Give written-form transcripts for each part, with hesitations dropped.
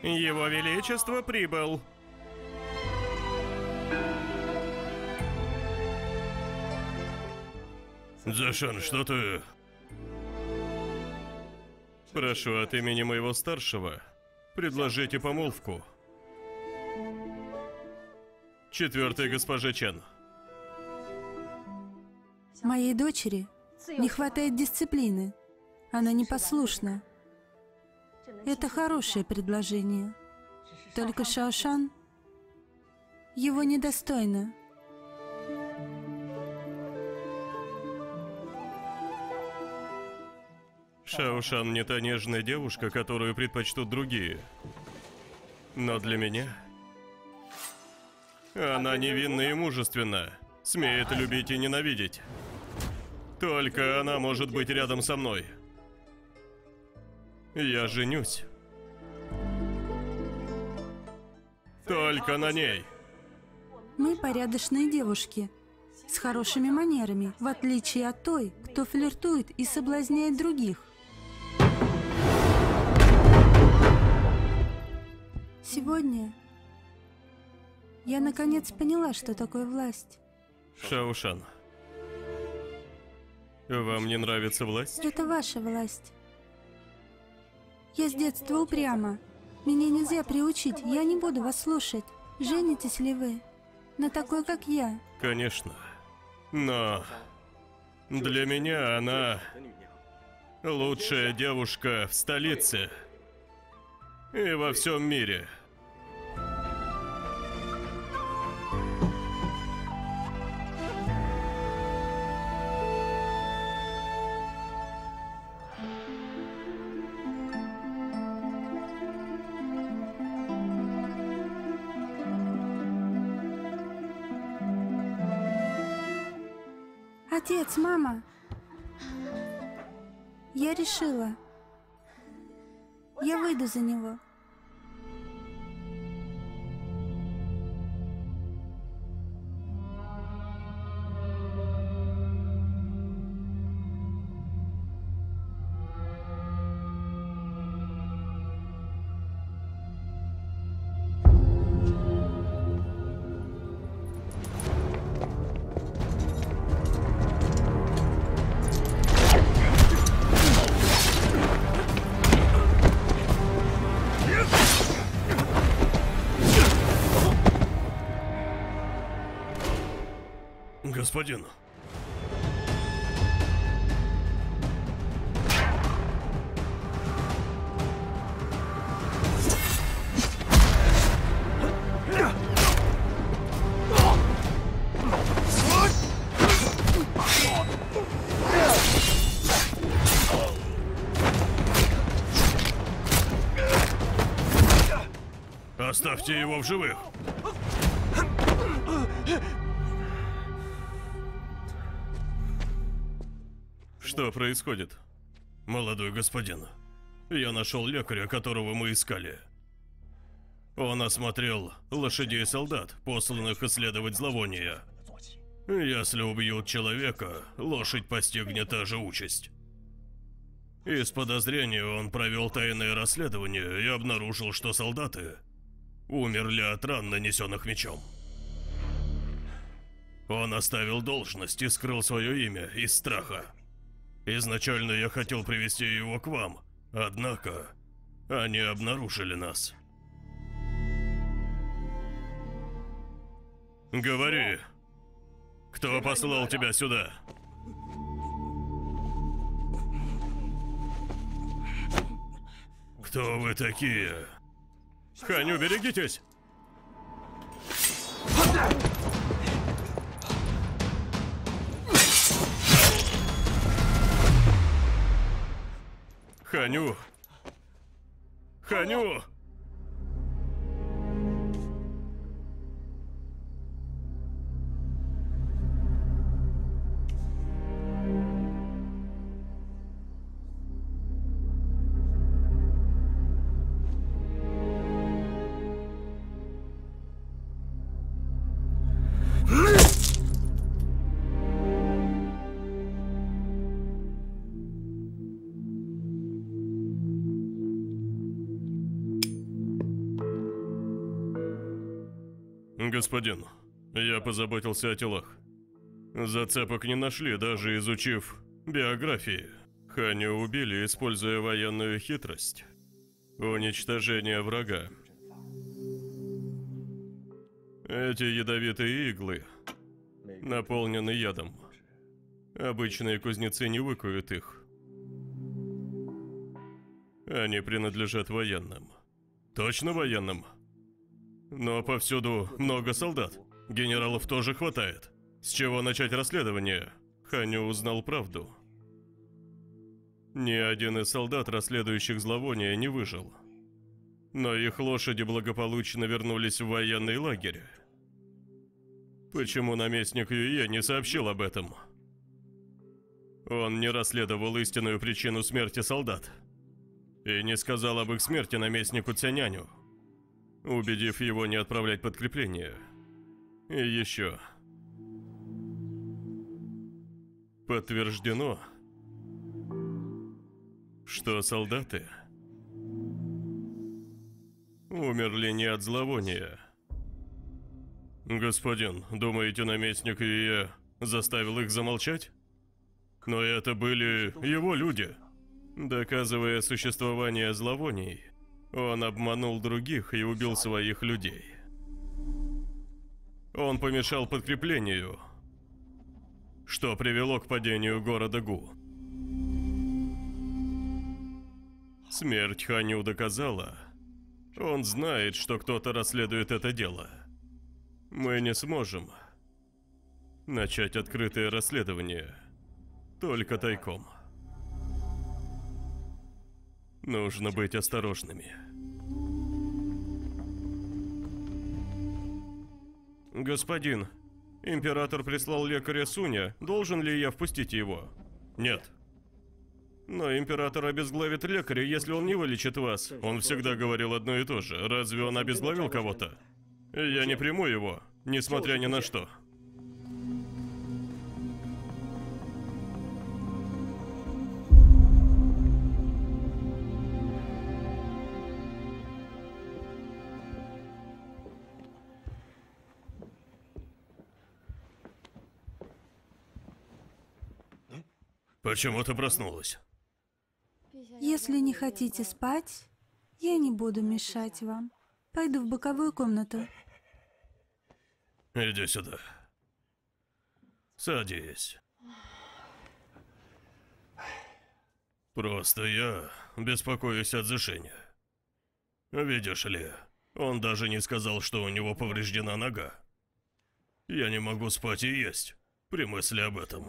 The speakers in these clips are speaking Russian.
Его Величество прибыл. Зашан, что ты... Прошу от имени моего старшего, предложите помолвку. Четвертой госпоже Чен. Моей дочери не хватает дисциплины. Она непослушна. Это хорошее предложение. Только Шаошан его недостойна. Шаошан не та нежная девушка, которую предпочтут другие. Но для меня... Она невинна и мужественна, смеет любить и ненавидеть. Только она может быть рядом со мной. Я женюсь. Только на ней. Мы порядочные девушки с хорошими манерами, в отличие от той, кто флиртует и соблазняет других. Сегодня я наконец поняла, что такое власть. Шаошан, вам не нравится власть? Это ваша власть. Я с детства упряма. Меня нельзя приучить, я не буду вас слушать. Женитесь ли вы на такой, как я? Конечно. Но для меня она лучшая девушка в столице и во всем мире. Отец, мама, я решила. Я выйду за него. Господин. Оставьте его в живых. Что происходит? Молодой господин, я нашел лекаря, которого мы искали. Он осмотрел лошадей и солдат, посланных исследовать зловония. Если убьют человека, лошадь постигнет та же участь. Из подозрения он провел тайное расследование и обнаружил, что солдаты умерли от ран, нанесенных мечом. Он оставил должность и скрыл свое имя из страха. Изначально я хотел привести его к вам, однако они обнаружили нас. Говори, кто послал тебя сюда? Кто вы такие? Ханю, берегитесь! Ханю! Ханю! Господин, я позаботился о телах. Зацепок не нашли, даже изучив биографии. Ханю убили, используя военную хитрость. Уничтожение врага. Эти ядовитые иглы наполнены ядом. Обычные кузнецы не выкуют их. Они принадлежат военным. Точно военным? Но повсюду много солдат. Генералов тоже хватает. С чего начать расследование? Ханю узнал правду. Ни один из солдат, расследующих зловоние, не выжил. Но их лошади благополучно вернулись в военный лагерь. Почему наместник Юе не сообщил об этом? Он не расследовал истинную причину смерти солдат. И не сказал об их смерти наместнику Цяняню, убедив его не отправлять подкрепление. И еще. Подтверждено, что солдаты умерли не от зловония. Господин, думаете, наместник Юе заставил их замолчать? Но это были его люди. Доказывая существование зловоний, он обманул других и убил своих людей. Он помешал подкреплению, что привело к падению города Гу. Смерть Ханю доказала, он знает, что кто-то расследует это дело. Мы не сможем начать открытое расследование, только тайком. Нужно быть осторожными. Господин, император прислал лекаря Суня. Должен ли я впустить его? Нет. Но император обезглавит лекаря, если он не вылечит вас. Он всегда говорил одно и то же. Разве он обезглавил кого-то? Я не приму его, несмотря ни на что. Почему ты проснулась? Если не хотите спать, я не буду мешать вам. Пойду в боковую комнату. Иди сюда. Садись. Просто я беспокоюсь о Цзэшэне. Видишь ли, он даже не сказал, что у него повреждена нога. Я не могу спать и есть при мысли об этом.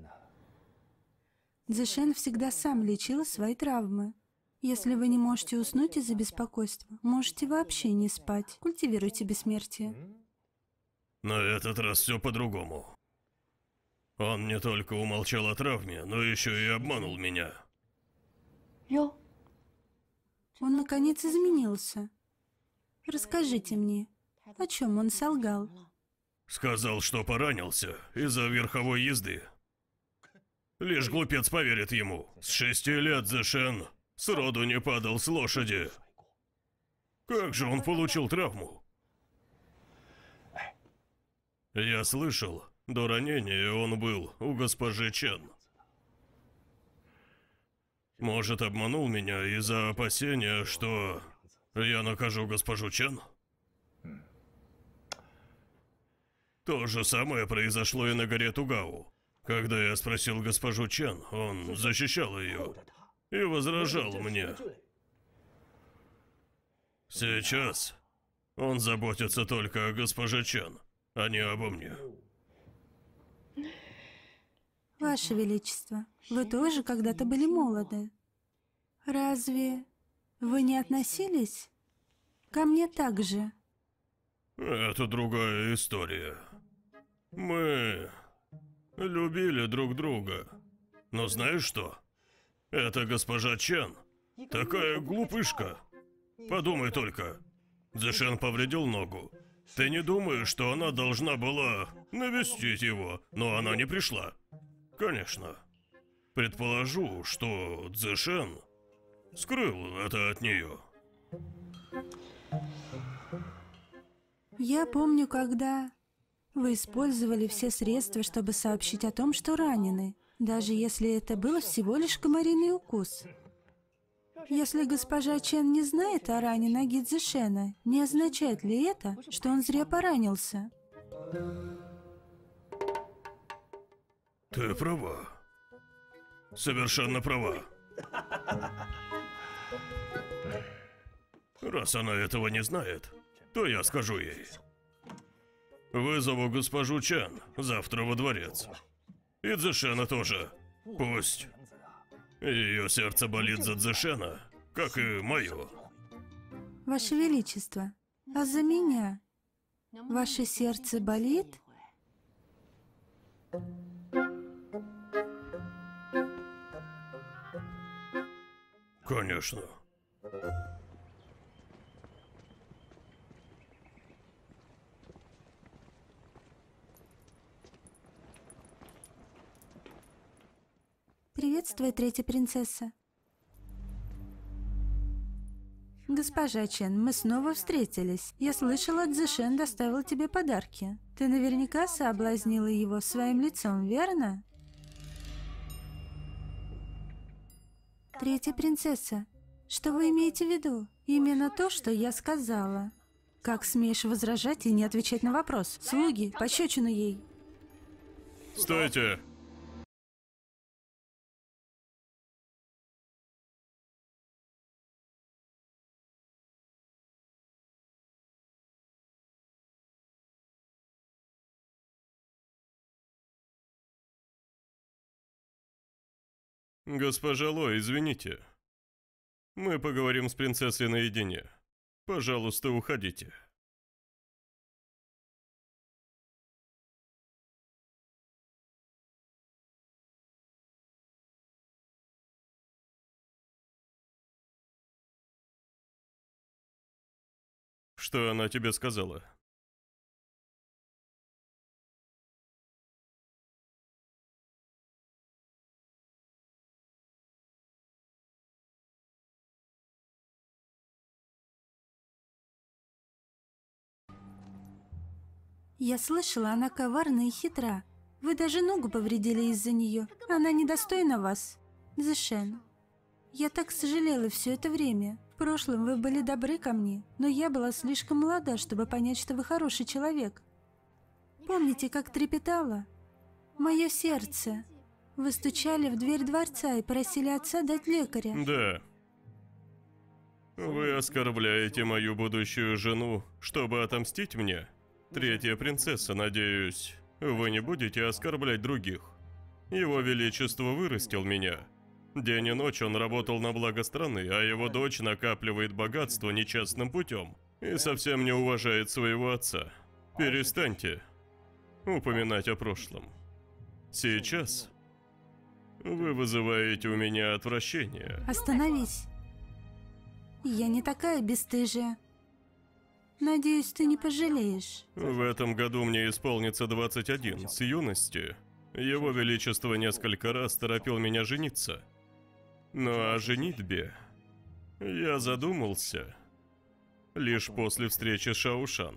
Цзэшэн всегда сам лечил свои травмы. Если вы не можете уснуть из-за беспокойства, можете вообще не спать. Культивируйте бессмертие. На этот раз все по-другому. Он не только умолчал о травме, но еще и обманул меня. Он наконец изменился. Расскажите мне, о чем он солгал? Сказал, что поранился из-за верховой езды. Лишь глупец поверит ему. С 6 лет Цзэшэн сроду не падал с лошади. Как же он получил травму? Я слышал, до ранения он был у госпожи Чен. Может, обманул меня из-за опасения, что я накажу госпожу Чен? То же самое произошло и на горе Тугау. Когда я спросил госпожу Чен, он защищал ее и возражал мне. Сейчас он заботится только о госпоже Чен, а не обо мне. Ваше Величество, вы тоже когда-то были молоды. Разве вы не относились ко мне так же? Это другая история. Мы любили друг друга. Но знаешь что? Эта госпожа Чен такая глупышка. Подумай только. Цзэшэн повредил ногу. Ты не думаешь, что она должна была навестить его, но она не пришла? Конечно. Предположу, что Цзэшэн скрыл это от нее. Я помню, когда вы использовали все средства, чтобы сообщить о том, что ранены, даже если это был всего лишь комариный укус. Если госпожа Чен не знает о ране ноги Цзэшэна, не означает ли это, что он зря поранился? Ты права. Совершенно права. Раз она этого не знает, то я скажу ей. Вызову госпожу Чан завтра во дворец. И Цзэшэна тоже. Пусть. Ее сердце болит за Цзэшэна, как и мое. Ваше Величество, а за меня? Ваше сердце болит? Конечно. Приветствую, третья принцесса. Госпожа Чен, мы снова встретились. Я слышала, Цзэшэн доставил тебе подарки. Ты наверняка соблазнила его своим лицом, верно? Третья принцесса, что вы имеете в виду? Именно то, что я сказала. Как смеешь возражать и не отвечать на вопрос? Слуги, пощечину ей. Стойте! Госпожа Ло, извините. Мы поговорим с принцессой наедине. Пожалуйста, уходите. Что она тебе сказала? Я слышала, она коварна и хитра. Вы даже ногу повредили из-за нее. Она недостойна вас. Цзэшэн, я так сожалела все это время. В прошлом вы были добры ко мне, но я была слишком молода, чтобы понять, что вы хороший человек. Помните, как трепетало мое сердце? Вы стучали в дверь дворца и просили отца дать лекаря. Да. Вы оскорбляете мою будущую жену, чтобы отомстить мне? Третья принцесса, надеюсь, вы не будете оскорблять других. Его Величество вырастил меня. День и ночь он работал на благо страны, а его дочь накапливает богатство нечестным путем и совсем не уважает своего отца. Перестаньте упоминать о прошлом. Сейчас вы вызываете у меня отвращение. Остановись. Я не такая бесстыжая. Надеюсь, ты не пожалеешь. В этом году мне исполнится 21. С юности Его Величество несколько раз торопил меня жениться. Но о женитьбе я задумался лишь после встречи с Шаушан.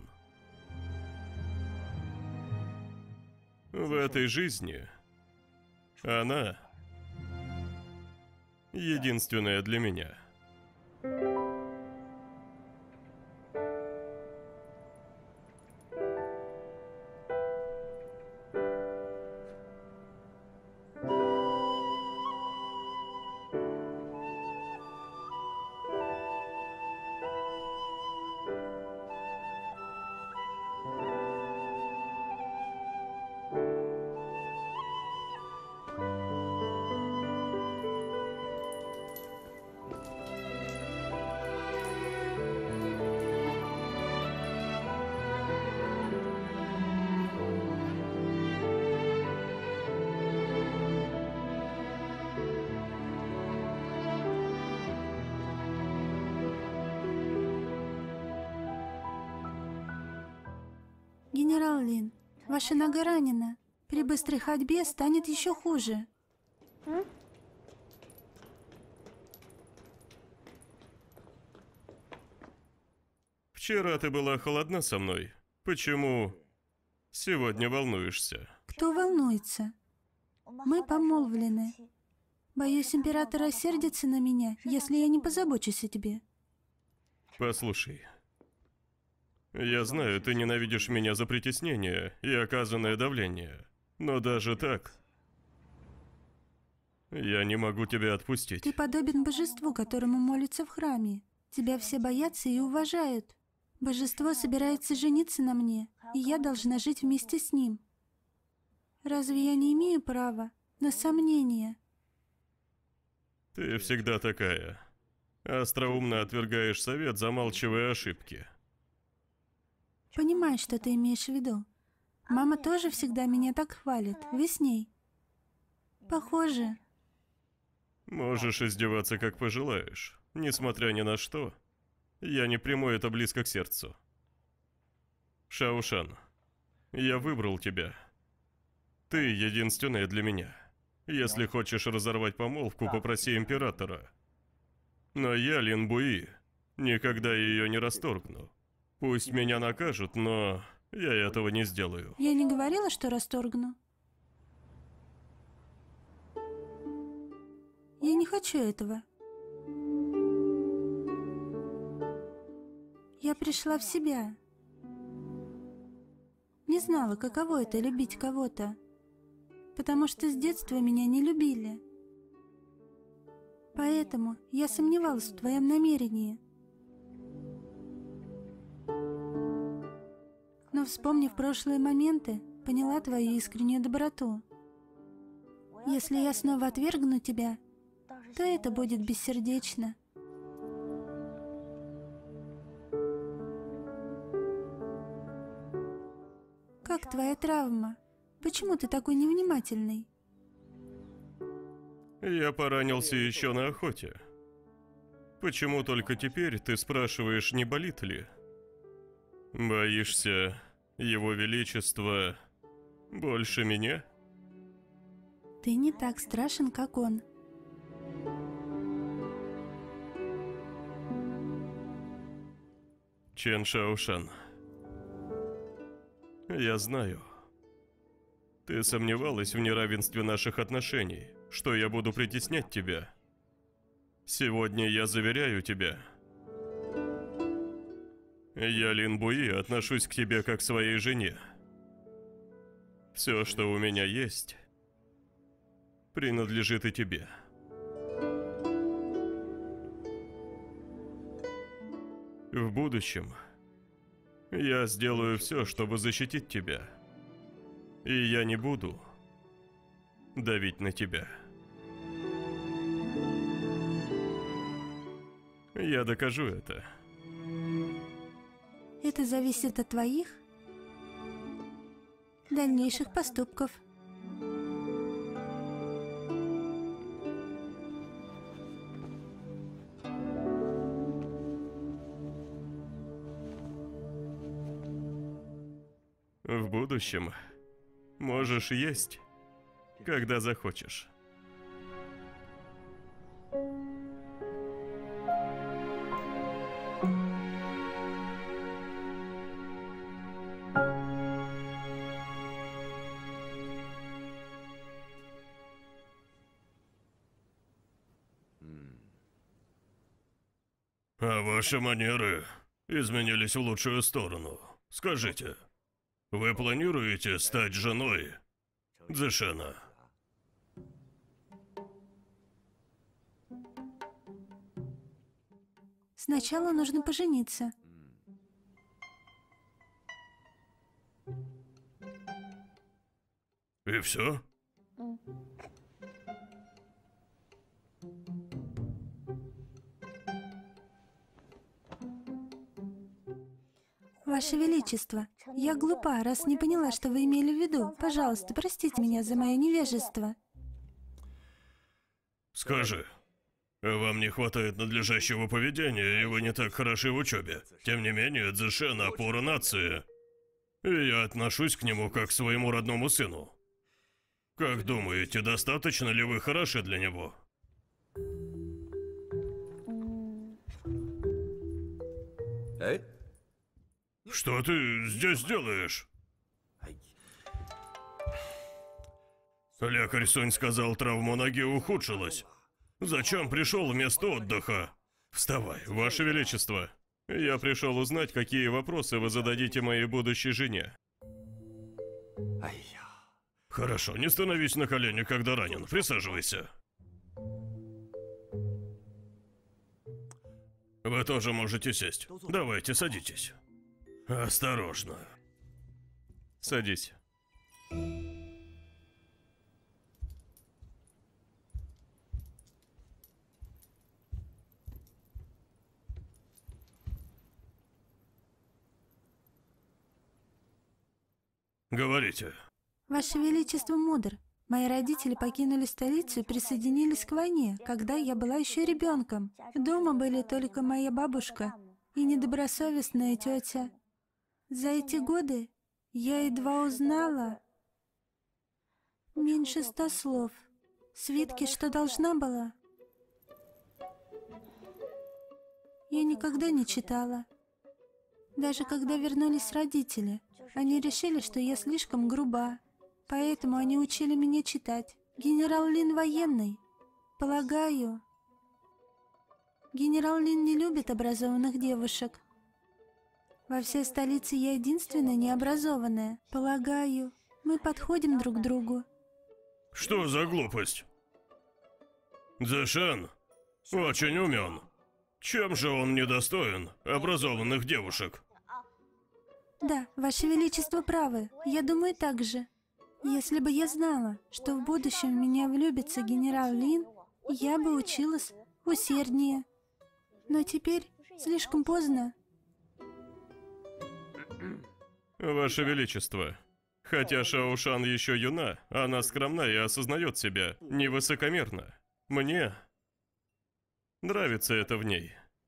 В этой жизни она единственная для меня. Генерал Лин, ваша нога ранена. При быстрой ходьбе станет еще хуже. Вчера ты была холодна со мной. Почему сегодня волнуешься? Кто волнуется? Мы помолвлены. Боюсь, император рассердится на меня, если я не позабочусь о тебе. Послушай. Я знаю, ты ненавидишь меня за притеснение и оказанное давление. Но даже так... Я не могу тебя отпустить. Ты подобен божеству, которому молятся в храме. Тебя все боятся и уважают. Божество собирается жениться на мне, и я должна жить вместе с ним. Разве я не имею права на сомнения? Ты всегда такая. Остроумно отвергаешь совет, замалчивая ошибки. Понимаю, что ты имеешь в виду. Мама тоже всегда меня так хвалит. Вы с ней? Похоже. Можешь издеваться, как пожелаешь. Несмотря ни на что, я не приму это близко к сердцу. Шаушан, я выбрал тебя. Ты единственная для меня. Если хочешь разорвать помолвку, попроси императора. Но я, Лин Буи, никогда ее не расторгну. Пусть меня накажут, но я этого не сделаю. Я не говорила, что расторгну. Я не хочу этого. Я пришла в себя. Не знала, каково это любить кого-то, потому что с детства меня не любили. Поэтому я сомневалась в твоем намерении. Но, вспомнив прошлые моменты, поняла твою искреннюю доброту. Если я снова отвергну тебя, то это будет бессердечно. Как твоя травма? Почему ты такой невнимательный? Я поранился еще на охоте. Почему только теперь ты спрашиваешь, не болит ли? Боишься Его Величества больше меня? Ты не так страшен, как он. Чен Шаошан, я знаю. Ты сомневалась в неравенстве наших отношений, что я буду притеснять тебя. Сегодня я заверяю тебя. Я, Лин Буи, отношусь к тебе как к своей жене. Все, что у меня есть, принадлежит и тебе. В будущем я сделаю все, чтобы защитить тебя. И я не буду давить на тебя. Я докажу это. Это зависит от твоих дальнейших поступков. В будущем можешь есть, когда захочешь. А ваши манеры изменились в лучшую сторону. Скажите, вы планируете стать женой Цзэшэна? Сначала нужно пожениться. И все? Ваше Величество, я глупа, раз не поняла, что вы имели в виду. Пожалуйста, простите меня за мое невежество. Скажи, вам не хватает надлежащего поведения, и вы не так хороши в учебе. Тем не менее, Цзэшэн — опора нации. И я отношусь к нему как к своему родному сыну. Как думаете, достаточно ли вы хороши для него? Что ты здесь делаешь? Лекарь Сунь сказал, травма ноги ухудшилась. Зачем пришел вместо отдыха? Вставай, Ваше Величество. Я пришел узнать, какие вопросы вы зададите моей будущей жене. Хорошо, не становись на колени, когда ранен. Присаживайся. Вы тоже можете сесть. Давайте, садитесь. Осторожно. Садись. Говорите. Ваше Величество мудр. Мои родители покинули столицу и присоединились к войне, когда я была еще ребенком. Дома были только моя бабушка и недобросовестная тетя. За эти годы я едва узнала меньше 100 слов. Свитки, что должна была, я никогда не читала. Даже когда вернулись родители, они решили, что я слишком груба. Поэтому они учили меня читать. Генерал Лин военный. Полагаю, генерал Лин не любит образованных девушек. Во всей столице я единственная необразованная. Полагаю, мы подходим друг к другу. Что за глупость? Цзэшэн очень умен. Чем же он недостоин образованных девушек? Да, Ваше Величество правы. Я думаю так же. Если бы я знала, что в будущем в меня влюбится генерал Лин, я бы училась усерднее. Но теперь слишком поздно. Ваше Величество, хотя Шаошан еще юна, она скромна и осознает себя невысокомерно. Мне нравится это в ней.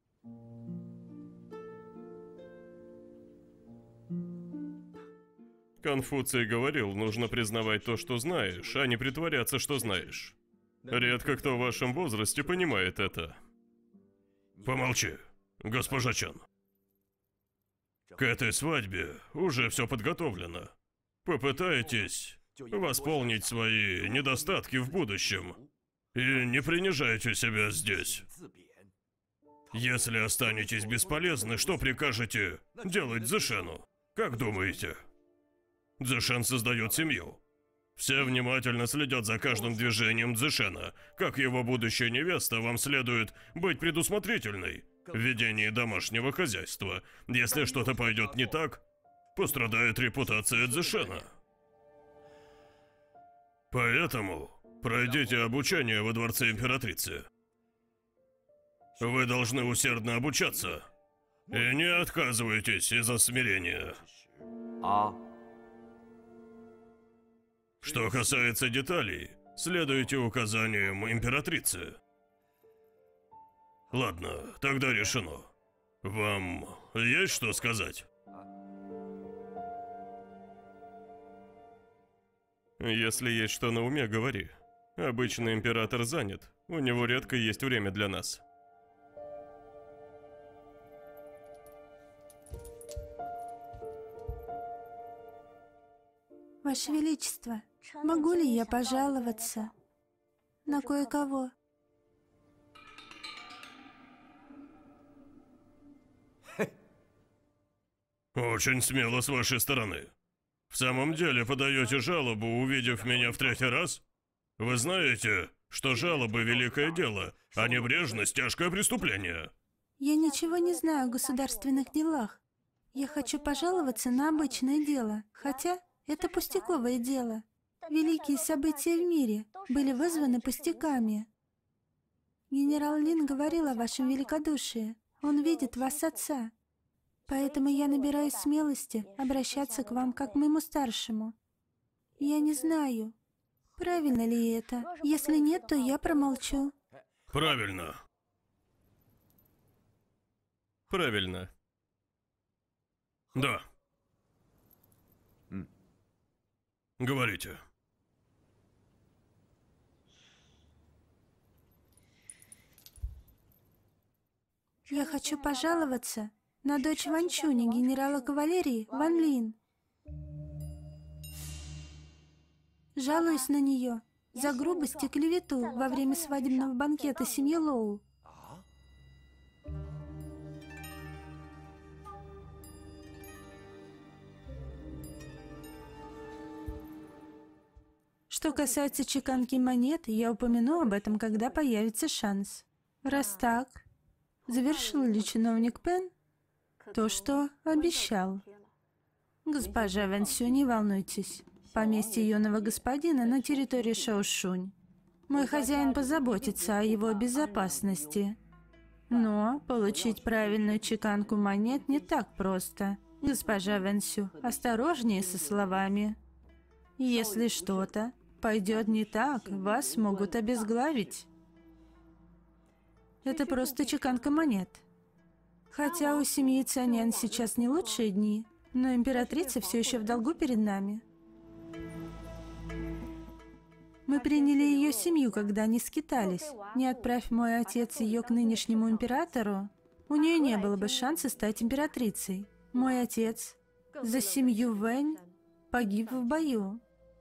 Конфуций говорил, нужно признавать то, что знаешь, а не притворяться, что знаешь. Редко кто в вашем возрасте понимает это. Помолчи, госпожа Чан. К этой свадьбе уже все подготовлено. Попытайтесь восполнить свои недостатки в будущем. И не принижайте себя здесь. Если останетесь бесполезны, что прикажете делать Цзэшэну? Как думаете? Цзэшэн создает семью. Все внимательно следят за каждым движением Цзэшэна. Как его будущая невеста, вам следует быть предусмотрительной в ведении домашнего хозяйства. Если что-то пойдет не так, пострадает репутация Цзэшэна. Поэтому пройдите обучение во дворце императрицы. Вы должны усердно обучаться. И не отказывайтесь из-за смирения. Что касается деталей, следуйте указаниям императрицы. Ладно, тогда решено. Вам есть что сказать? Если есть что на уме, говори. Обычно император занят, у него редко есть время для нас. Ваше Величество, могу ли я пожаловаться на кое-кого? Очень смело с вашей стороны. В самом деле подаете жалобу, увидев меня в третий раз? Вы знаете, что жалобы — великое дело, а небрежность — тяжкое преступление. Я ничего не знаю о государственных делах. Я хочу пожаловаться на обычное дело, хотя это пустяковое дело. Великие события в мире были вызваны пустяками. Генерал Лин говорил о вашем великодушии. Он видит в вас отца. Поэтому я набираюсь смелости обращаться к вам как к моему старшему. Я не знаю, правильно ли это. Если нет, то я промолчу. Правильно. Правильно. Да. Говорите. Я хочу пожаловаться на дочь Ван Чуня, генерала кавалерии Ван Лин. Жалуюсь на нее за грубость и клевету во время свадебного банкета семьи Лоу. Что касается чеканки монет, я упомяну об этом, когда появится шанс. Раз так, завершил ли чиновник Пен то, что обещал? Госпожа Вэн Сю, не волнуйтесь. Поместье юного господина на территории Шаошунь. Мой хозяин позаботится о его безопасности. Но получить правильную чеканку монет не так просто. Госпожа Вэн Сю, осторожнее со словами. Если что-то пойдет не так, вас могут обезглавить. Это просто чеканка монет. Хотя у семьи Цанян сейчас не лучшие дни, но императрица все еще в долгу перед нами. Мы приняли ее семью, когда они скитались. Не отправь мой отец ее к нынешнему императору, у нее не было бы шанса стать императрицей. Мой отец за семью Вэнь погиб в бою.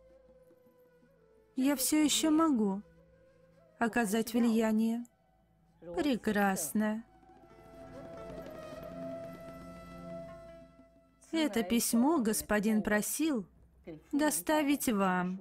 Я все еще могу оказать влияние. Прекрасно. Это письмо господин просил доставить вам.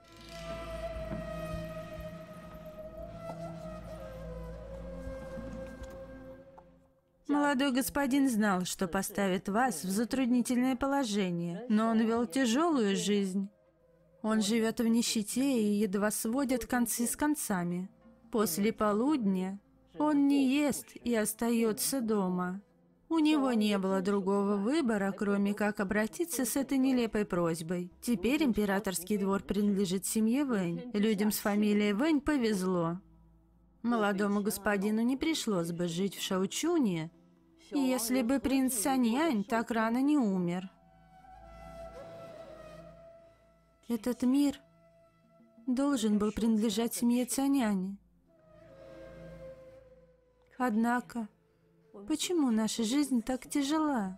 Молодой господин знал, что поставит вас в затруднительное положение, но он вел тяжелую жизнь. Он живет в нищете и едва сводит концы с концами. После полудня он не ест и остается дома. У него не было другого выбора, кроме как обратиться с этой нелепой просьбой. Теперь императорский двор принадлежит семье Вэнь. Людям с фамилией Вэнь повезло. Молодому господину не пришлось бы жить в Шаочуне, если бы принц Саньянь так рано не умер. Этот мир должен был принадлежать семье Цанянь. Однако, почему наша жизнь так тяжела?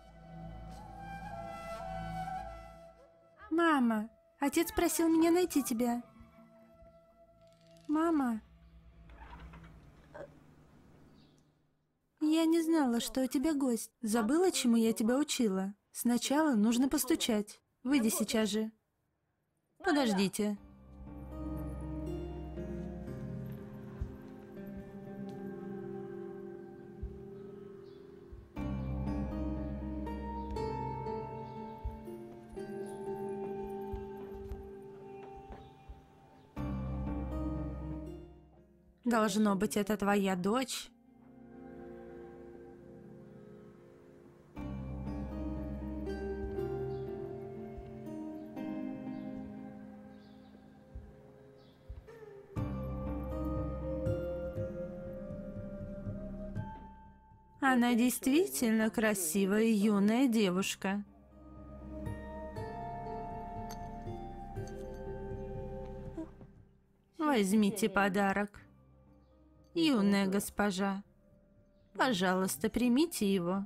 Мама, отец просил меня найти тебя. Мама, я не знала, что у тебя гость. Забыла, чему я тебя учила? Сначала нужно постучать. Выйди сейчас же. Подождите. Должно быть, это твоя дочь. Она действительно красивая юная девушка. Возьмите подарок. Юная госпожа, пожалуйста, примите его.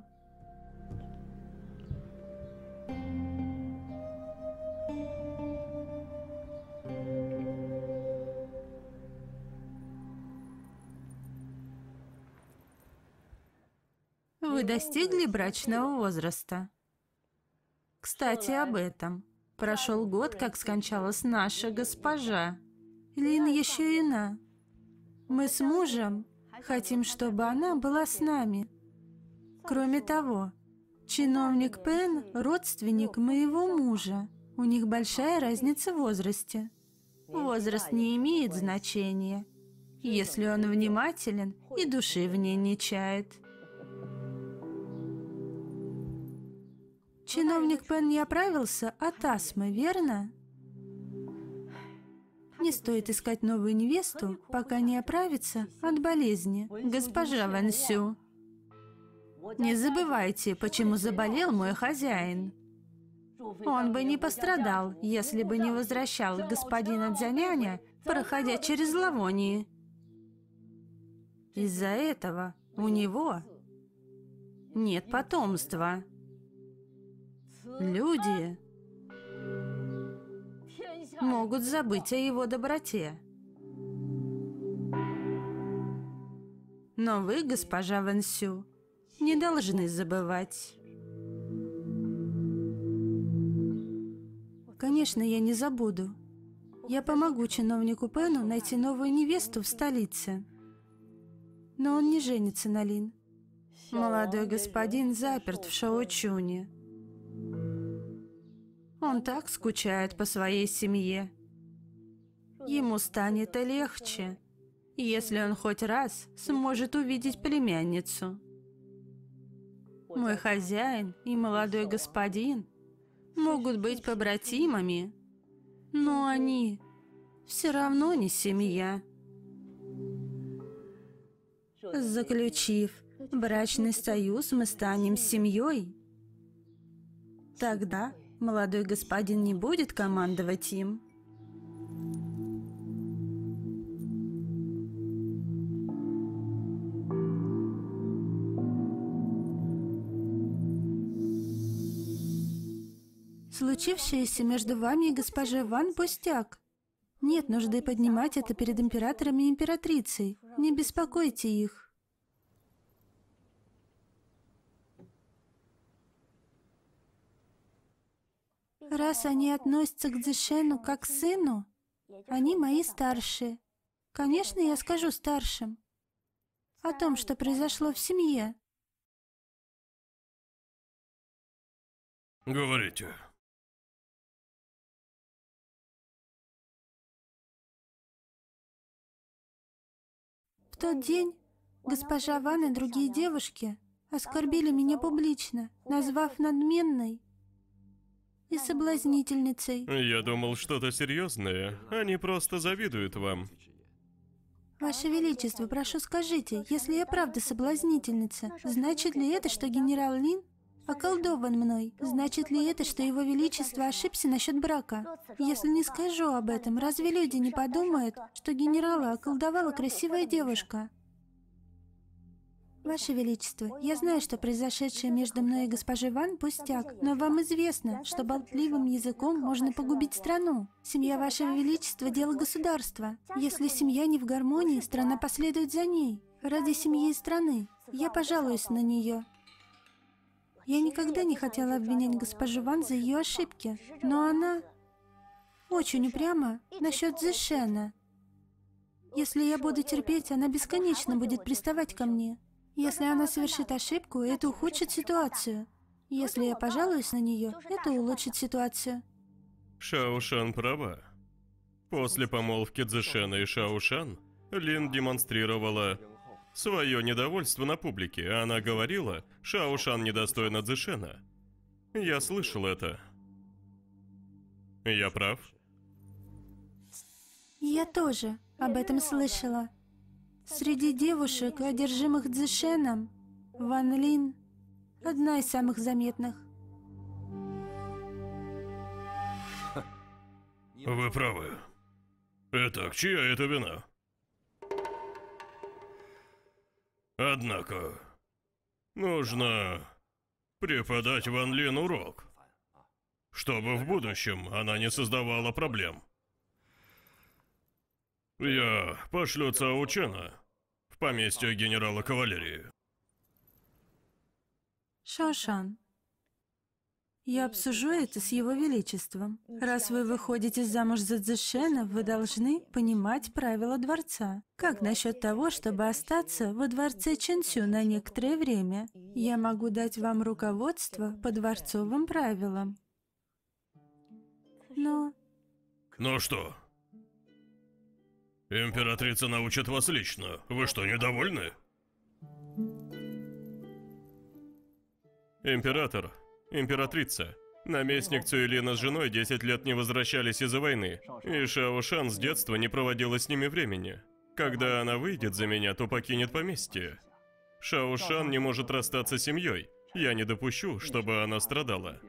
Вы достигли брачного возраста. Кстати, об этом. Прошел год, как скончалась наша госпожа. Лин еще юна. Мы с мужем хотим, чтобы она была с нами. Кроме того, чиновник Пен – родственник моего мужа. У них большая разница в возрасте. Возраст не имеет значения, если он внимателен и души в ней не чает. Чиновник Пен не оправился от астмы, верно? Не стоит искать новую невесту, пока не оправится от болезни. Госпожа Вэн Сю, не забывайте, почему заболел мой хозяин. Он бы не пострадал, если бы не возвращал господина Цзяняня, проходя через зловоние. Из-за этого у него нет потомства. Люди могут забыть о его доброте. Но вы, госпожа Ван Сю, не должны забывать. Конечно, я не забуду. Я помогу чиновнику Пену найти новую невесту в столице. Но он не женится на Лин. Молодой господин заперт в Шаочуне. Он так скучает по своей семье. Ему станет легче, если он хоть раз сможет увидеть племянницу. Мой хозяин и молодой господин могут быть побратимами, но они все равно не семья. Заключив брачный союз, мы станем семьей. Тогда молодой господин не будет командовать им. Случившееся между вами и госпожой Ван пустяк. Нет нужды поднимать это перед императором и императрицей. Не беспокойте их. Раз они относятся к Цзэшэну как к сыну, они мои старшие. Конечно, я скажу старшим о том, что произошло в семье. Говорите. В тот день госпожа Ван и другие девушки оскорбили меня публично, назвав надменной и соблазнительницей. Я думал, что-то серьезное. Они просто завидуют вам. Ваше Величество, прошу скажите, если я правда соблазнительница, значит ли это, что генерал Лин околдован мной? Значит ли это, что его величество ошибся насчет брака? Если не скажу об этом, разве люди не подумают, что генерала околдовала красивая девушка? Ваше Величество, я знаю, что произошедшее между мной и госпожей Ван пустяк, но вам известно, что болтливым языком можно погубить страну. Семья Вашего Величества – дело государства. Если семья не в гармонии, страна последует за ней. Ради семьи и страны. Я пожалуюсь на нее. Я никогда не хотела обвинять госпожу Ван за ее ошибки, но она очень упряма насчет Цзэшэна. Если я буду терпеть, она бесконечно будет приставать ко мне. Если она совершит ошибку, это ухудшит ситуацию. Если я пожалуюсь на нее, это улучшит ситуацию. Шаошан права. После помолвки Цзэшэна и Шаошан, Лин демонстрировала свое недовольство на публике. Она говорила, Шаошан недостойна Цзэшэна. Я слышал это. Я прав? Я тоже об этом слышала. Среди девушек, одержимых Цзэшэном, Ван Лин – одна из самых заметных. Вы правы. Итак, чья это вина? Однако, нужно преподать Ван Лин урок, чтобы в будущем она не создавала проблем. Я пошлю Цао Чена в поместье генерала кавалерии. Шаошан, я обсужу это с его величеством. Раз вы выходите замуж за Цзэшэна, вы должны понимать правила дворца. Как насчет того, чтобы остаться во дворце Чэнсю на некоторое время? Я могу дать вам руководство по дворцовым правилам. Но... Ну что? Императрица научит вас лично. Вы что, недовольны? Император, императрица, наместник Цюэлина с женой 10 лет не возвращались из-за войны, и Шаошан с детства не проводила с ними времени. Когда она выйдет за меня, то покинет поместье. Шаошан не может расстаться с семьей. Я не допущу, чтобы она страдала.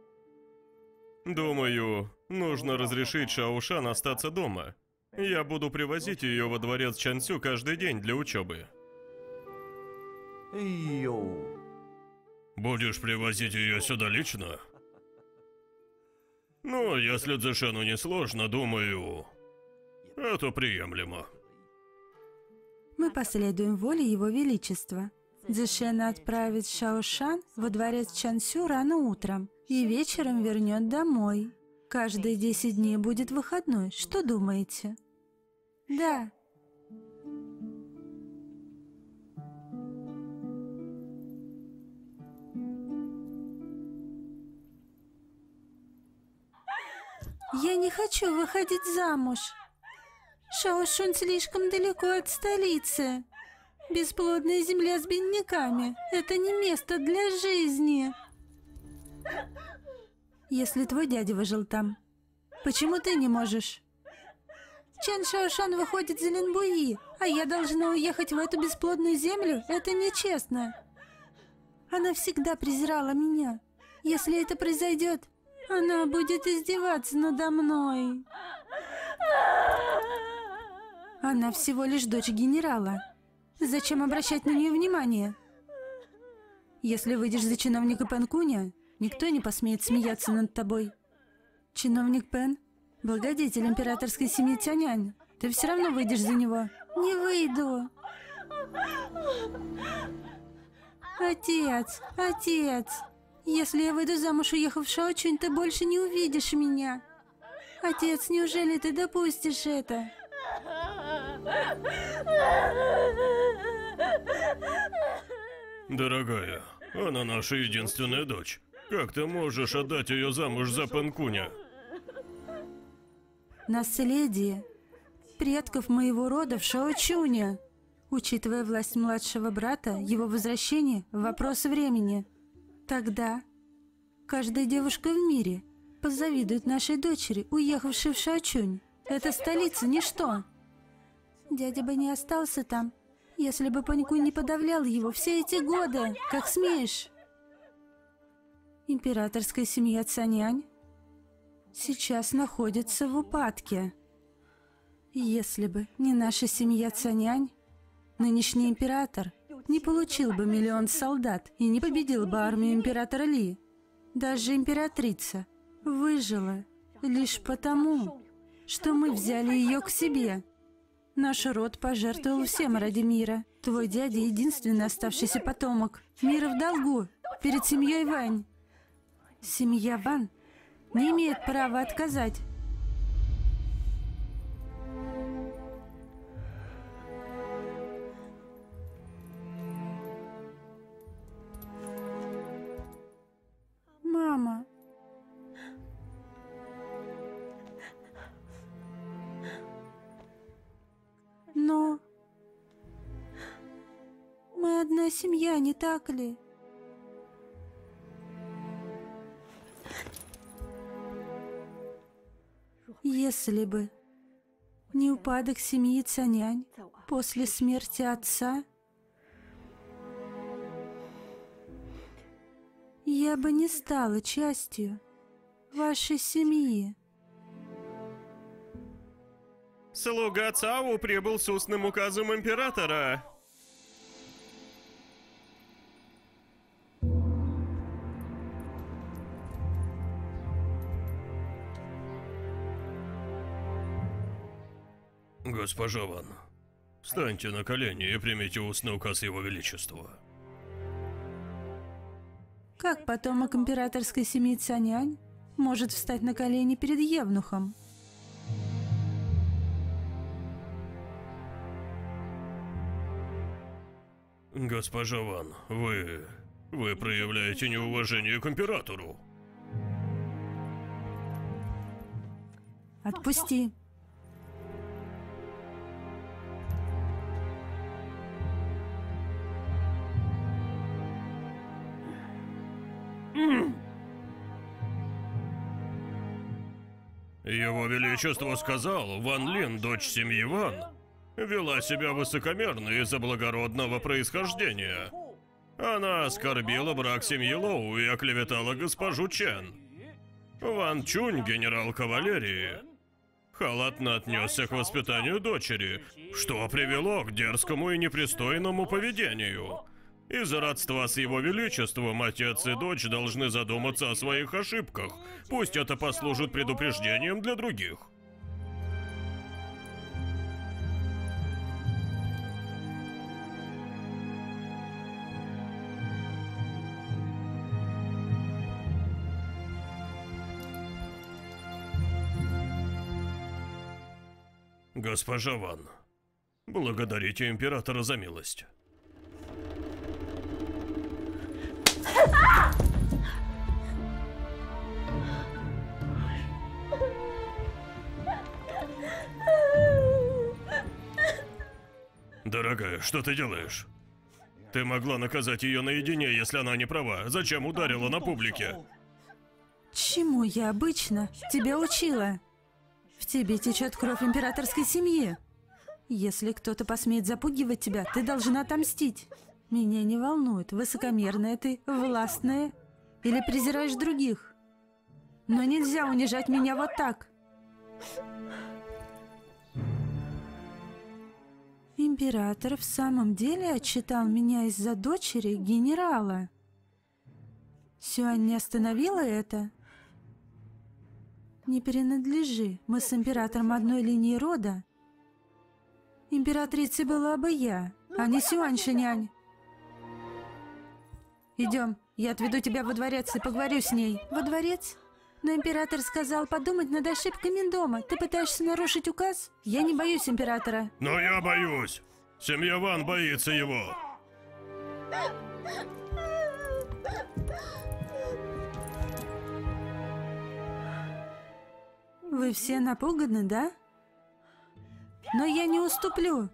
Думаю, нужно разрешить Шаошан остаться дома. Я буду привозить ее во дворец Чансю каждый день для учебы. Будешь привозить ее сюда лично? Ну, если Цзэшену не сложно, думаю, это приемлемо. Мы последуем воле Его Величества. Цзэшена отправит Шаошан во дворец Чансю рано утром и вечером вернет домой. Каждые 10 дней будет выходной. Что думаете? Да. Я не хочу выходить замуж. Шаошун слишком далеко от столицы. Бесплодная земля с бедняками – это не место для жизни. Если твой дядя выжил там, почему ты не можешь? Чан Шаошан выходит за Линбуи, а я должна уехать в эту бесплодную землю? Это нечестно. Она всегда презирала меня. Если это произойдет, она будет издеваться надо мной. Она всего лишь дочь генерала. Зачем обращать на нее внимание? Если выйдешь за чиновника Пен Куня, никто не посмеет смеяться над тобой. Чиновник Пен – благодетель императорской семьи Тяньань. Ты все равно выйдешь за него. Не выйду. Отец, отец, если я выйду замуж, уехав в Шаочунь, ты больше не увидишь меня. Отец, неужели ты допустишь это? Дорогая, она наша единственная дочь. Как ты можешь отдать ее замуж за Пен Куня? Наследие предков моего рода в Шаочуне. Учитывая власть младшего брата, его возвращение – вопрос времени. Тогда каждая девушка в мире позавидует нашей дочери, уехавшей в Шаочунь. Это столица – ничто. Дядя бы не остался там, если бы Пен Кунь не подавлял его все эти годы. Как смеешь? Императорская семья Цанянь сейчас находится в упадке. Если бы не наша семья Цанянь, нынешний император не получил бы 1 000 000 солдат и не победил бы армию императора Ли. Даже императрица выжила лишь потому, что мы взяли ее к себе. Наш род пожертвовал всем ради мира. Твой дядя — единственный оставшийся потомок. Мир в долгу перед семьей Вань. Семья Ван не имеет права отказать. Мама. Но мы одна семья, не так ли? Если бы не упадок семьи Цанянь после смерти отца, я бы не стала частью вашей семьи. Слуга Цао прибыл с устным указом императора. Госпожа Ван, встаньте на колени и примите устный указ Его Величества. Как потомок императорской семьи Цанянь может встать на колени перед евнухом? Госпожа Ван, вы проявляете неуважение к императору. Отпусти. Его Величество сказал, Ван Лин, дочь семьи Ван, вела себя высокомерно из-за благородного происхождения. Она оскорбила брак семьи Лоу и оклеветала госпожу Чен. Ван Чунь, генерал кавалерии, халатно отнесся к воспитанию дочери, что привело к дерзкому и непристойному поведению. Из родства с его величеством отец и дочь должны задуматься о своих ошибках. Пусть это послужит предупреждением для других. Госпожа Ван, благодарите императора за милость. Дорогая, что ты делаешь? Ты могла наказать ее наедине, если она не права. Зачем ударила на публике? Чему я обычно тебя учила? В тебе течет кровь императорской семьи. Если кто-то посмеет запугивать тебя, ты должна отомстить. Меня не волнует, высокомерная ты, властная или презираешь других. Но нельзя унижать меня вот так. Император в самом деле отчитал меня из-за дочери генерала. Сюань не остановила это? Не принадлежи, мы с императором одной линии рода. Императрицей была бы я, а не Сюань Шинянь. Идем, я отведу тебя во дворец и поговорю с ней. Во дворец? Но император сказал подумать над ошибками дома. Ты пытаешься нарушить указ? Я не боюсь императора. Но я боюсь. Семья Ван боится его. Вы все напуганы, да? Но я не уступлю.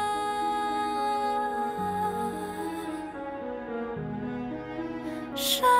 山